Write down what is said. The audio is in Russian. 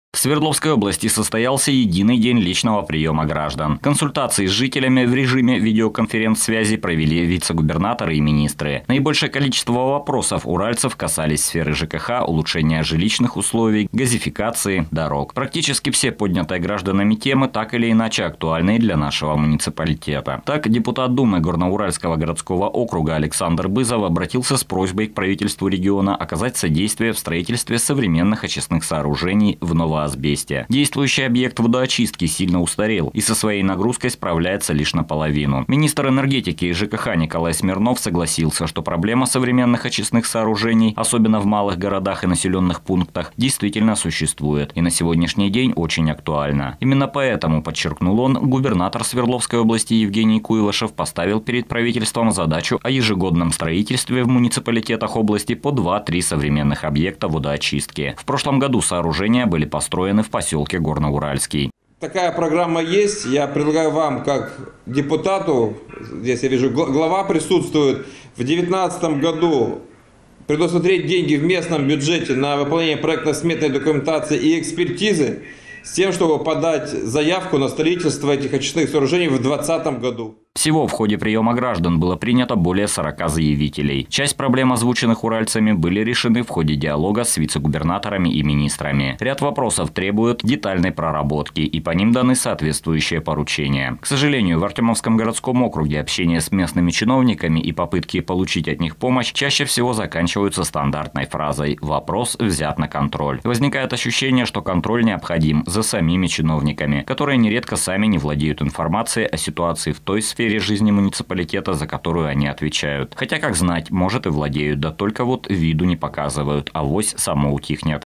В Свердловской области состоялся единый день личного приема граждан. Консультации с жителями в режиме видеоконференц-связи провели вице-губернаторы и министры. Наибольшее количество вопросов уральцев касались сферы ЖКХ, улучшения жилищных условий, газификации, дорог. Практически все поднятые гражданами темы так или иначе актуальны для нашего муниципалитета. Так, депутат Думы Горноуральского городского округа Александр Бызов обратился с просьбой к правительству региона оказать содействие в строительстве современных очистных сооружений в Новоазбесте. Действующий объект водоочистки сильно устарел и со своей нагрузкой справляется лишь наполовину. Министр энергетики и ЖКХ Николай Смирнов согласился, что проблема современных очистных сооружений, особенно в малых городах и населенных пунктах, действительно существует и на сегодняшний день очень актуальна. Именно поэтому, подчеркнул он, губернатор Свердловской области Евгений Куйлышев поставил перед правительством задачу о ежегодном строительстве в муниципалитетах области по 2-3 современных объекта водоочистки. В прошлом году сооружения были построены в поселке Горноуральский. Такая программа есть. Я предлагаю вам, как депутату, здесь я вижу, глава присутствует, в 2019 году предусмотреть деньги в местном бюджете на выполнение проектно-сметной документации и экспертизы с тем, чтобы подать заявку на строительство этих очистных сооружений в 2020 году. Всего в ходе приема граждан было принято более 40 заявителей. Часть проблем, озвученных уральцами, были решены в ходе диалога с вице-губернаторами и министрами. Ряд вопросов требуют детальной проработки, и по ним даны соответствующие поручения. К сожалению, в Артемовском городском округе общение с местными чиновниками и попытки получить от них помощь чаще всего заканчиваются стандартной фразой «вопрос взят на контроль». Возникает ощущение, что контроль необходим за самими чиновниками, которые нередко сами не владеют информацией о ситуации в той сфере жизни муниципалитета, за которую они отвечают. Хотя, как знать, может и владеют, да только вот виду не показывают, авось само утихнет.